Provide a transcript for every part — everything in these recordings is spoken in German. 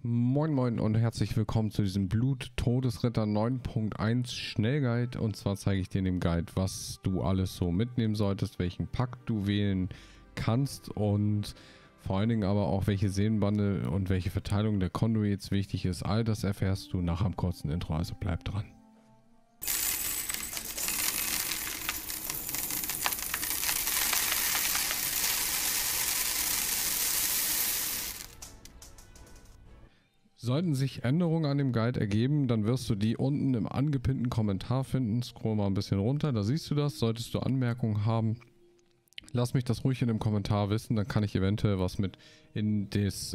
Moin Moin und herzlich willkommen zu diesem Blut-Todesritter 9.1 Schnellguide. Und zwar zeige ich dir in dem Guide, was du alles so mitnehmen solltest, welchen Pakt du wählen kannst und vor allen Dingen aber auch welche Seelenbande und welche Verteilung der Conduits wichtig ist. All das erfährst du nach einem kurzen Intro, also bleib dran. Sollten sich Änderungen an dem Guide ergeben, dann wirst du die unten im angepinnten Kommentar finden. Scroll mal ein bisschen runter, da siehst du das. Solltest du Anmerkungen haben, lass mich das ruhig in dem Kommentar wissen, dann kann ich eventuell was mit in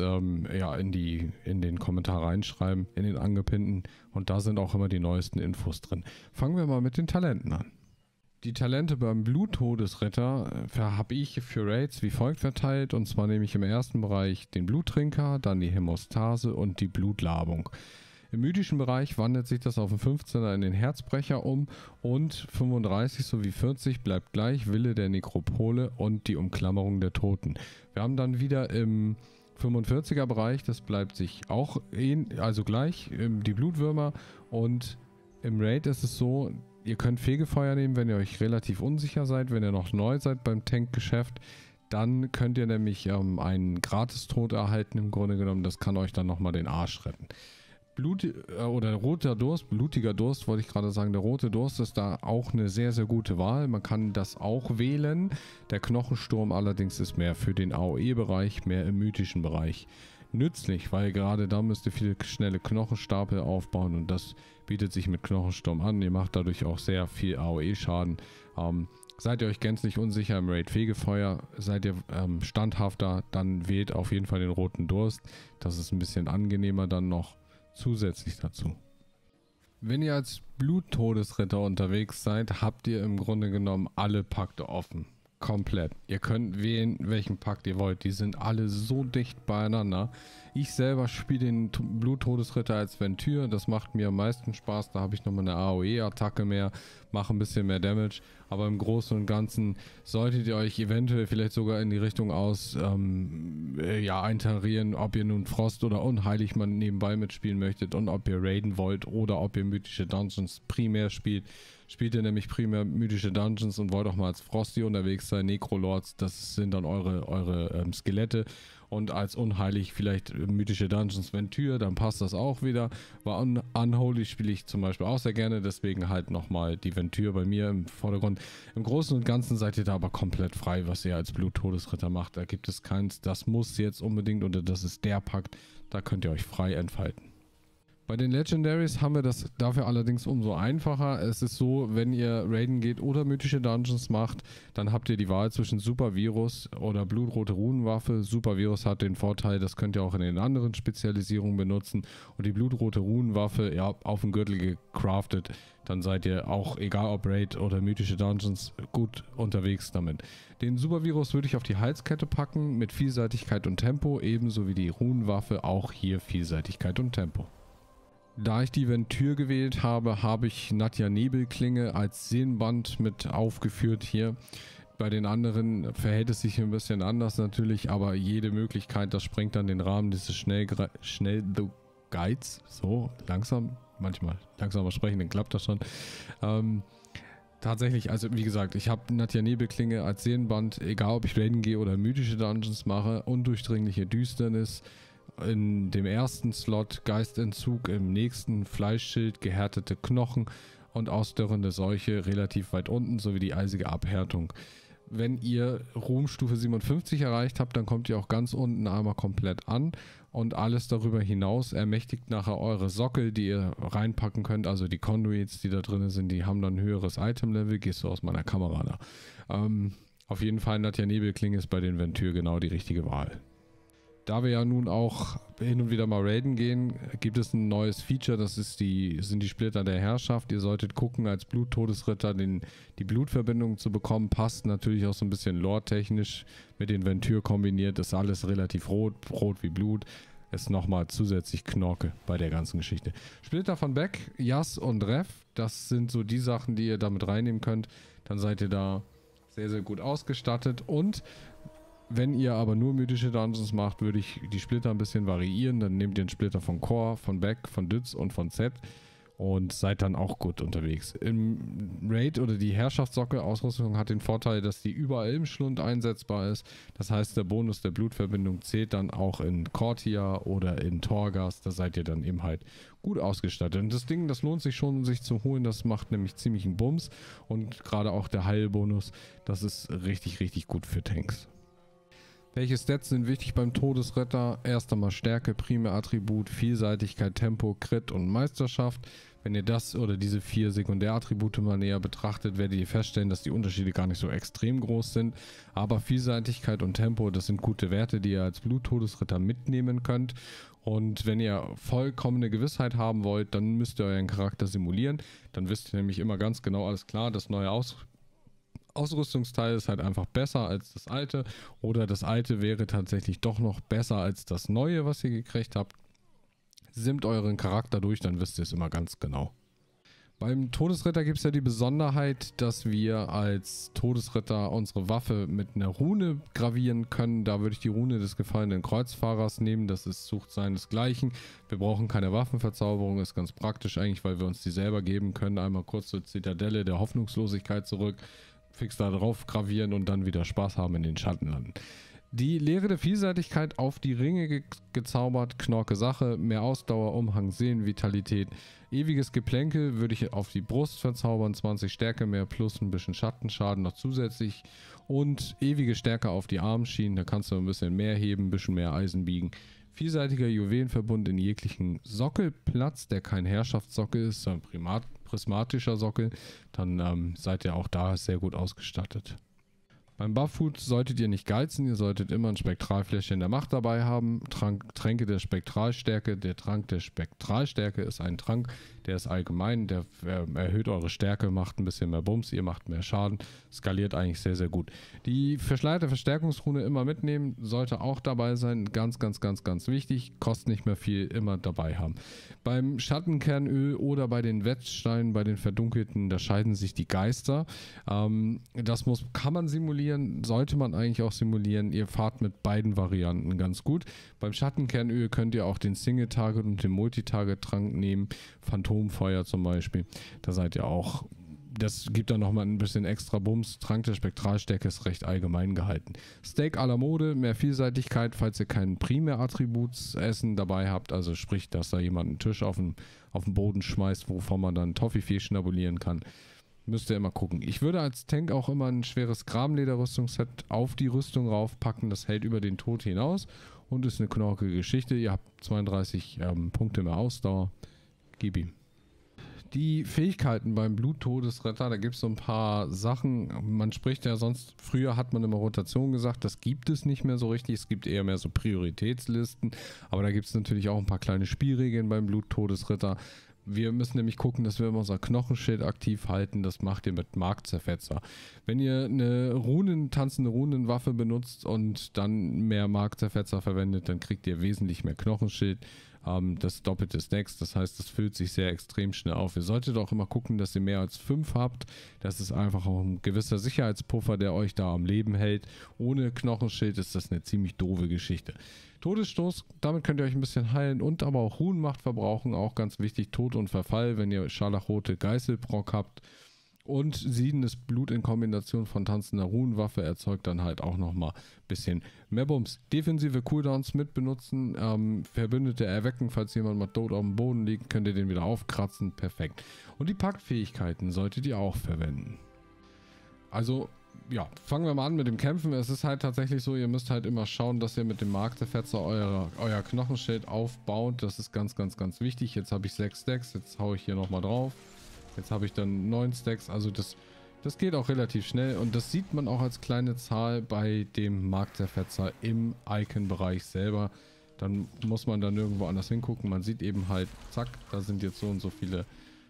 den Kommentar reinschreiben, in den angepinnten. Und da sind auch immer die neuesten Infos drin. Fangen wir mal mit den Talenten an. Die Talente beim Blut-Todesritter habe ich für Raids wie folgt verteilt. Und zwar nehme ich im ersten Bereich den Bluttrinker, dann die Hämostase und die Blutlabung. Im mythischen Bereich wandelt sich das auf den 15er in den Herzbrecher um und 35 sowie 40 bleibt gleich Wille der Nekropole und die Umklammerung der Toten. Wir haben dann wieder im 45er Bereich, das bleibt sich auch gleich, die Blutwürmer, und im Raid ist es so, ihr könnt Fegefeuer nehmen, wenn ihr euch relativ unsicher seid, wenn ihr noch neu seid beim Tankgeschäft. Dann könnt ihr nämlich einen Gratistod erhalten im Grunde genommen. Das kann euch dann nochmal den Arsch retten. Roter Durst, blutiger Durst wollte ich gerade sagen. Der rote Durst ist da auch eine sehr, sehr gute Wahl. Man kann das auch wählen. Der Knochensturm allerdings ist mehr für den AOE-Bereich, mehr im mythischen Bereich nützlich, weil gerade da müsst ihr viele schnelle Knochenstapel aufbauen und das bietet sich mit Knochensturm an. Ihr macht dadurch auch sehr viel AOE-Schaden. Seid ihr euch gänzlich unsicher im Raid Fegefeuer, seid ihr standhafter, dann wählt auf jeden Fall den roten Durst. Das ist ein bisschen angenehmer dann noch zusätzlich dazu. Wenn ihr als Blut-Todesritter unterwegs seid, habt ihr im Grunde genommen alle Pakte offen. Komplett. Ihr könnt wählen, welchen Pakt ihr wollt. Die sind alle so dicht beieinander. Ich selber spiele den Blut-Todesritter als Ventür. Das macht mir am meisten Spaß. Da habe ich nochmal eine AOE-Attacke mehr, mache ein bisschen mehr Damage. Aber im Großen und Ganzen solltet ihr euch eventuell vielleicht sogar in die Richtung eintarieren, ob ihr nun Frost oder Unheilig mal nebenbei mitspielen möchtet und ob ihr raiden wollt oder ob ihr mythische Dungeons primär spielt. Spielt ihr nämlich primär mythische Dungeons und wollt auch mal als Frosty unterwegs sein, Necrolords, das sind dann eure Skelette, und als Unheilig vielleicht mythische Dungeons Ventür, dann passt das auch wieder. Bei Unholy spiele ich zum Beispiel auch sehr gerne, deswegen halt nochmal die Ventür bei mir im Vordergrund. Im Großen und Ganzen seid ihr da aber komplett frei, was ihr als Blut-Todesritter macht. Da gibt es keins, das muss jetzt unbedingt oder das ist der Pakt, da könnt ihr euch frei entfalten. Bei den Legendaries haben wir das dafür allerdings umso einfacher. Es ist so, wenn ihr Raiden geht oder mythische Dungeons macht, dann habt ihr die Wahl zwischen Supervirus oder blutrote Runenwaffe. Supervirus hat den Vorteil, das könnt ihr auch in den anderen Spezialisierungen benutzen. Und die blutrote Runenwaffe, ja, auf dem Gürtel gecraftet, dann seid ihr auch, egal ob Raid oder mythische Dungeons, gut unterwegs damit. Den Supervirus würde ich auf die Halskette packen mit Vielseitigkeit und Tempo, ebenso wie die Runenwaffe, auch hier Vielseitigkeit und Tempo. Da ich die Ventür gewählt habe, habe ich Nadja Nebelklinge als Sehnenband mit aufgeführt hier. Bei den anderen verhält es sich ein bisschen anders natürlich, aber jede Möglichkeit, das sprengt dann den Rahmen dieses schnell the Guides. So, langsam, manchmal langsamer sprechen, dann klappt das schon. Tatsächlich, also wie gesagt, ich habe Nadja Nebelklinge als Sehnenband, egal ob ich Raiden gehe oder mythische Dungeons mache, undurchdringliche Düsternis. In dem ersten Slot Geistentzug, im nächsten Fleischschild, gehärtete Knochen und ausdörrende Seuche relativ weit unten, sowie die eisige Abhärtung. Wenn ihr Ruhmstufe 57 erreicht habt, dann kommt ihr auch ganz unten einmal komplett an und alles darüber hinaus ermächtigt nachher eure Sockel, die ihr reinpacken könnt, also die Conduits, die da drin sind, die haben dann ein höheres Item-Level. Gehst du aus meiner Kamera da. Auf jeden Fall, Nadja Nebelklinge ist bei den Ventür genau die richtige Wahl. Da wir ja nun auch hin und wieder mal raiden gehen, gibt es ein neues Feature, das sind die Splitter der Herrschaft. Ihr solltet gucken, als Blut-Todesritter die Blutverbindung zu bekommen. Passt natürlich auch so ein bisschen lore-technisch mit den Ventür kombiniert. Ist alles relativ rot wie Blut. Ist nochmal zusätzlich Knorke bei der ganzen Geschichte. Splitter von Beck, Jas und Rev, das sind so die Sachen, die ihr damit reinnehmen könnt. Dann seid ihr da sehr, sehr gut ausgestattet. Und Wenn ihr aber nur mythische Dungeons macht, würde ich die Splitter ein bisschen variieren. Dann nehmt ihr einen Splitter von Core, von Beck, von Dütz und von Z und seid dann auch gut unterwegs. Im Raid oder die Herrschaftssockel-Ausrüstung hat den Vorteil, dass die überall im Schlund einsetzbar ist. Das heißt, der Bonus der Blutverbindung zählt dann auch in Cortia oder in Torghast. Da seid ihr dann eben halt gut ausgestattet. Und das Ding, das lohnt sich schon, sich zu holen. Das macht nämlich ziemlich einen Bums. Und gerade auch der Heilbonus, das ist richtig, richtig gut für Tanks. Welche Stats sind wichtig beim Todesritter? Erst einmal Stärke, Primärattribut, Vielseitigkeit, Tempo, Crit und Meisterschaft. Wenn ihr das oder diese 4 Sekundärattribute mal näher betrachtet, werdet ihr feststellen, dass die Unterschiede gar nicht so extrem groß sind. Aber Vielseitigkeit und Tempo, das sind gute Werte, die ihr als Bluttodesritter mitnehmen könnt. Und wenn ihr vollkommene Gewissheit haben wollt, dann müsst ihr euren Charakter simulieren. Dann wisst ihr nämlich immer ganz genau, alles klar, das neue Ausrüstungsteil ist halt einfach besser als das alte oder das alte wäre tatsächlich doch noch besser als das neue, was ihr gekriegt habt. Simmt euren Charakter durch, dann wisst ihr es immer ganz genau. Beim Todesritter gibt es ja die Besonderheit, dass wir als Todesritter unsere Waffe mit einer Rune gravieren können. Da würde ich die Rune des gefallenen Kreuzfahrers nehmen. Das ist Sucht seinesgleichen. Wir brauchen keine Waffenverzauberung, ist ganz praktisch eigentlich, weil wir uns die selber geben können. Einmal kurz zur Zitadelle der Hoffnungslosigkeit zurück, fix da drauf gravieren und dann wieder Spaß haben in den Schatten landen. Die Lehre der Vielseitigkeit auf die Ringe gezaubert, Knorke Sache, mehr Ausdauer, Umhang, Sehen, Vitalität, ewiges Geplänkel würde ich auf die Brust verzaubern, 20 Stärke mehr plus ein bisschen Schattenschaden noch zusätzlich und ewige Stärke auf die Armschienen, da kannst du ein bisschen mehr heben, ein bisschen mehr Eisen biegen. Vielseitiger Juwelenverbund in jeglichen Sockelplatz, der kein Herrschaftssockel ist, sondern prismatischer Sockel, dann seid ihr auch da sehr gut ausgestattet. Beim Bufffood solltet ihr nicht geizen, ihr solltet immer ein Spektralfläschchen der Macht dabei haben. Tränke der Spektralstärke. Der Trank der Spektralstärke ist ein Trank, der ist allgemein, der erhöht eure Stärke, macht ein bisschen mehr Bums, ihr macht mehr Schaden, skaliert eigentlich sehr, sehr gut. Die verschleierte Verstärkungsrune immer mitnehmen, sollte auch dabei sein, ganz, ganz, ganz, ganz wichtig, kostet nicht mehr viel, immer dabei haben. Beim Schattenkernöl oder bei den Wetzsteinen, bei den Verdunkelten, da scheiden sich die Geister. Das kann man simulieren, sollte man eigentlich auch simulieren. Ihr fahrt mit beiden Varianten ganz gut. Beim Schattenkernöl könnt ihr auch den Single-Target und den Multitarget-Trank nehmen, Phantomfeuer zum Beispiel. Da seid ihr auch, das gibt dann nochmal ein bisschen extra Bums. Trank der Spektralstärke ist recht allgemein gehalten. Steak à la Mode, mehr Vielseitigkeit, falls ihr kein Primärattributsessen dabei habt, also sprich, dass da jemand einen Tisch auf den Boden schmeißt, wovon man dann Toffifee schnabulieren kann. Müsst ihr immer gucken. Ich würde als Tank auch immer ein schweres Grabenlederrüstungsset auf die Rüstung raufpacken. Das hält über den Tod hinaus und ist eine knorkige Geschichte. Ihr habt 32 Punkte mehr Ausdauer. Gib ihm. Die Fähigkeiten beim Bluttodesritter, da gibt es so ein paar Sachen. Man spricht ja sonst, früher hat man immer Rotation gesagt, das gibt es nicht mehr so richtig. Es gibt eher mehr so Prioritätslisten. Aber da gibt es natürlich auch ein paar kleine Spielregeln beim Bluttodesritter. Wir müssen nämlich gucken, dass wir immer unser Knochenschild aktiv halten. Das macht ihr mit Markzerfetzer. Wenn ihr eine tanzende Runenwaffe benutzt und dann mehr Markzerfetzer verwendet, dann kriegt ihr wesentlich mehr Knochenschild. Das doppelte Stacks, das heißt, das füllt sich sehr extrem schnell auf. Ihr solltet auch immer gucken, dass ihr mehr als 5 habt. Das ist einfach auch ein gewisser Sicherheitspuffer, der euch da am Leben hält. Ohne Knochenschild ist das eine ziemlich doofe Geschichte. Todesstoß, damit könnt ihr euch ein bisschen heilen und aber auch Runenmacht verbrauchen, auch ganz wichtig, Tod und Verfall, wenn ihr scharlachrote Geißelbrock habt. Und siedendes Blut in Kombination von tanzender Runenwaffe erzeugt dann halt auch nochmal ein bisschen mehr Bums. Defensive Cooldowns mit benutzen, Verbündete erwecken, falls jemand mal tot auf dem Boden liegt, könnt ihr den wieder aufkratzen, perfekt. Und die Paktfähigkeiten solltet ihr auch verwenden. Also, ja, fangen wir mal an mit dem Kämpfen. Es ist halt tatsächlich so, ihr müsst halt immer schauen, dass ihr mit dem Markzerfetzer euer Knochenschild aufbaut. Das ist ganz, ganz, ganz wichtig. Jetzt habe ich 6 Stacks, jetzt haue ich hier nochmal drauf. Jetzt habe ich dann 9 Stacks, also das geht auch relativ schnell und das sieht man auch als kleine Zahl bei dem Markzerfetzer im Icon-Bereich selber. Dann muss man dann irgendwo anders hingucken. Man sieht eben halt, zack, da sind jetzt so und so viele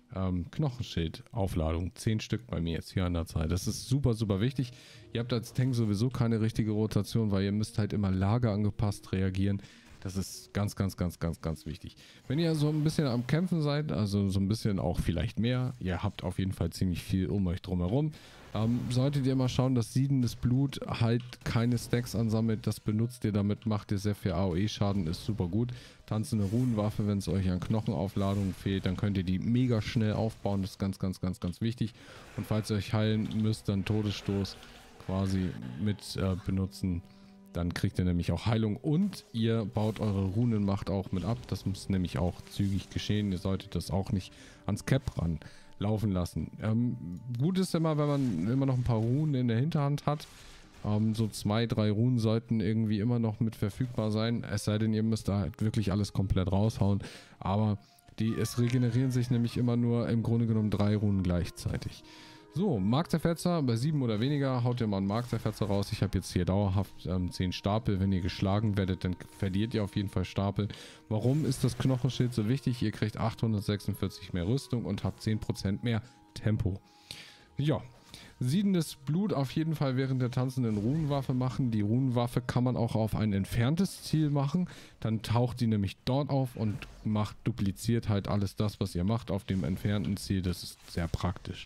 Knochenschild-Aufladungen. 10 Stück bei mir jetzt hier an der Zahl. Das ist super, super wichtig. Ihr habt als Tank sowieso keine richtige Rotation, weil ihr müsst halt immer lagerangepasst reagieren. Das ist ganz, ganz, ganz, ganz, ganz wichtig. Wenn ihr so ein bisschen am Kämpfen seid, also so ein bisschen auch vielleicht mehr, ihr habt auf jeden Fall ziemlich viel um euch drumherum, solltet ihr mal schauen, dass siedendes Blut halt keine Stacks ansammelt. Das benutzt ihr, damit macht ihr sehr viel AOE-Schaden, ist super gut. Tanzende Runenwaffe, wenn es euch an Knochenaufladung fehlt, dann könnt ihr die mega schnell aufbauen. Das ist ganz, ganz, ganz, ganz wichtig. Und falls ihr euch heilen müsst, dann Todesstoß quasi mit benutzen. Dann kriegt ihr nämlich auch Heilung und ihr baut eure Runenmacht auch mit ab. Das muss nämlich auch zügig geschehen. Ihr solltet das auch nicht ans Cap ran laufen lassen. Gut ist immer, wenn man immer noch ein paar Runen in der Hinterhand hat. So 2, 3 Runen sollten irgendwie immer noch mit verfügbar sein. Es sei denn, ihr müsst da halt wirklich alles komplett raushauen. Aber es regenerieren sich nämlich immer nur im Grunde genommen 3 Runen gleichzeitig. So, Markzerfetzer, bei 7 oder weniger haut ihr mal einen Markzerfetzer raus. Ich habe jetzt hier dauerhaft 10 Stapel. Wenn ihr geschlagen werdet, dann verliert ihr auf jeden Fall Stapel. Warum ist das Knochenschild so wichtig? Ihr kriegt 846 mehr Rüstung und habt 10% mehr Tempo. Ja, siedendes Blut auf jeden Fall während der tanzenden Runenwaffe machen. Die Runenwaffe kann man auch auf ein entferntes Ziel machen. Dann taucht die nämlich dort auf und dupliziert halt alles das, was ihr macht auf dem entfernten Ziel. Das ist sehr praktisch.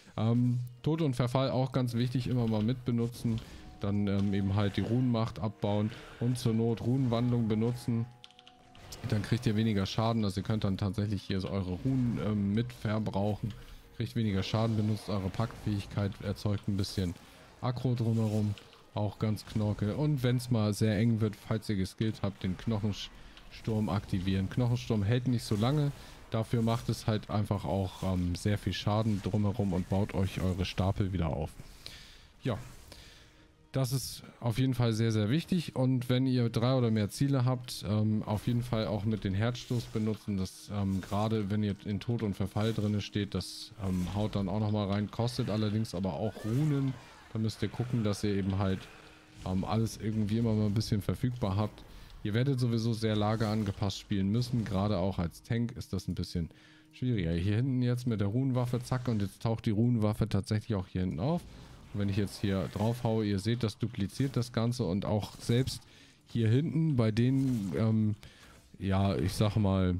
Tod und Verfall auch ganz wichtig, immer mal mit benutzen. Dann eben halt die Runenmacht abbauen und zur Not Runenwandlung benutzen. Dann kriegt ihr weniger Schaden, also ihr könnt dann tatsächlich hier so eure Runen mit verbrauchen. Kriegt weniger Schaden, benutzt eure Packfähigkeit, erzeugt ein bisschen Aggro drumherum. Auch ganz knorke. Und wenn es mal sehr eng wird, falls ihr geskillt habt, den Knochensturm aktivieren. Knochensturm hält nicht so lange. Dafür macht es halt einfach auch sehr viel Schaden drumherum und baut euch eure Stapel wieder auf. Ja, das ist auf jeden Fall sehr, sehr wichtig. Und wenn ihr 3 oder mehr Ziele habt, auf jeden Fall auch mit den Herzstoß benutzen. Das gerade wenn ihr in Tod und Verfall drin steht, das haut dann auch nochmal rein. Kostet allerdings aber auch Runen. Da müsst ihr gucken, dass ihr eben halt alles irgendwie immer mal ein bisschen verfügbar habt. Ihr werdet sowieso sehr lagerangepasst spielen müssen. Gerade auch als Tank ist das ein bisschen schwieriger. Hier hinten jetzt mit der Runenwaffe, zack, und jetzt taucht die Runenwaffe tatsächlich auch hier hinten auf. Und wenn ich jetzt hier drauf haue, ihr seht, das dupliziert das Ganze und auch selbst hier hinten bei den, ja, ich sag mal,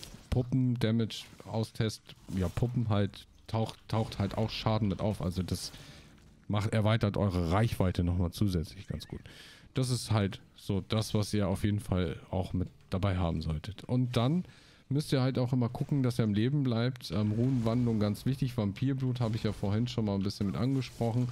Puppen-Damage-Austest, ja, Puppen halt, taucht halt auch Schaden mit auf. Also das erweitert eure Reichweite nochmal zusätzlich ganz gut. Das ist halt so das, was ihr auf jeden Fall auch mit dabei haben solltet. Und dann müsst ihr halt auch immer gucken, dass ihr am Leben bleibt. Runenwandlung ganz wichtig. Vampirblut habe ich ja vorhin schon mal ein bisschen mit angesprochen.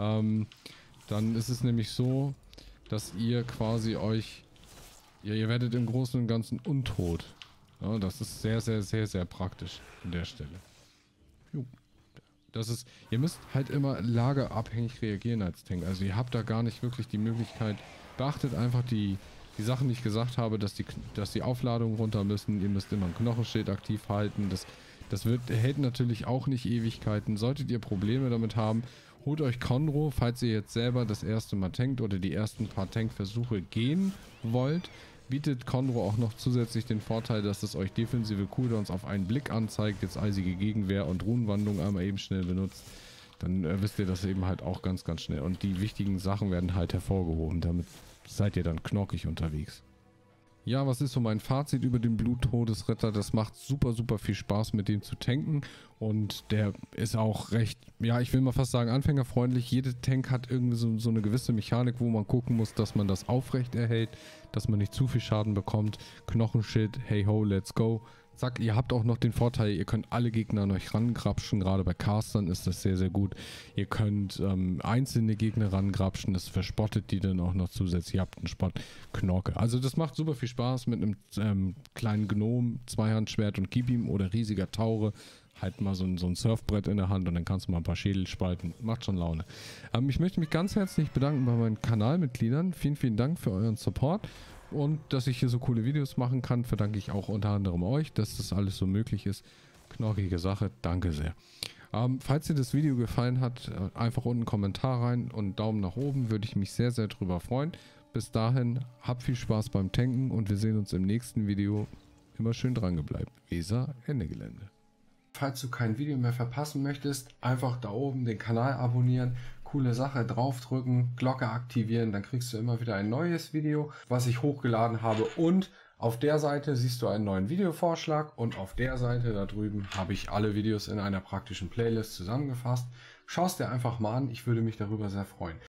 Dann ist es nämlich so, dass ihr quasi euch, ja, ihr werdet im Großen und Ganzen untot. Ja, das ist sehr, sehr, sehr, sehr praktisch an der Stelle. Jo. Das ist, ihr müsst halt immer lagerabhängig reagieren als Tank. Also ihr habt da gar nicht wirklich die Möglichkeit. Beachtet einfach die Sachen, die ich gesagt habe, dass die Aufladungen runter müssen. Ihr müsst immer ein Knochenschild aktiv halten. Das hält natürlich auch nicht Ewigkeiten. Solltet ihr Probleme damit haben, holt euch Conro, falls ihr jetzt selber das erste Mal tankt oder die ersten paar Tankversuche gehen wollt. Bietet Conro auch noch zusätzlich den Vorteil, dass es euch defensive Cooldowns auf einen Blick anzeigt, jetzt eisige Gegenwehr und Runenwandlung einmal eben schnell benutzt. Dann wisst ihr das eben halt auch ganz, ganz schnell. Und die wichtigen Sachen werden halt hervorgehoben. Damit seid ihr dann knockig unterwegs. Ja, was ist so mein Fazit über den Bluttodesritter? Das macht super, super viel Spaß, mit dem zu tanken. Und der ist auch recht, ja, ich will mal fast sagen, anfängerfreundlich. Jede Tank hat irgendwie so eine gewisse Mechanik, wo man gucken muss, dass man das aufrecht erhält, dass man nicht zu viel Schaden bekommt. Knochenschild, hey ho, let's go. Zack, ihr habt auch noch den Vorteil, ihr könnt alle Gegner an euch rangrapschen. Gerade bei Castern ist das sehr, sehr gut. Ihr könnt einzelne Gegner rangrapschen. Das verspottet die dann auch noch zusätzlich. Ihr habt einen Spott-Knorke. Also das macht super viel Spaß mit einem kleinen Gnom, Zweihandschwert und Gib ihm oder riesiger Taure. Halt mal so ein Surfbrett in der Hand und dann kannst du mal ein paar Schädel spalten. Macht schon Laune. Ich möchte mich ganz herzlich bedanken bei meinen Kanalmitgliedern. Vielen, vielen Dank für euren Support. Und dass ich hier so coole Videos machen kann, verdanke ich auch unter anderem euch, dass das alles so möglich ist. Knorrige Sache, danke sehr. Falls dir das Video gefallen hat, einfach unten einen Kommentar rein und einen Daumen nach oben, würde ich mich sehr, sehr drüber freuen. Bis dahin, habt viel Spaß beim Tanken und wir sehen uns im nächsten Video. Immer schön dran gebleibt. Weser, Ende Gelände. Falls du kein Video mehr verpassen möchtest, einfach da oben den Kanal abonnieren. coole Sache. Draufdrücken, Glocke aktivieren, dann kriegst du immer wieder ein neues Video, was ich hochgeladen habe. Und auf der Seite siehst du einen neuen Videovorschlag und auf der Seite da drüben habe ich alle Videos in einer praktischen Playlist zusammengefasst. Schau es dir einfach mal an, ich würde mich darüber sehr freuen.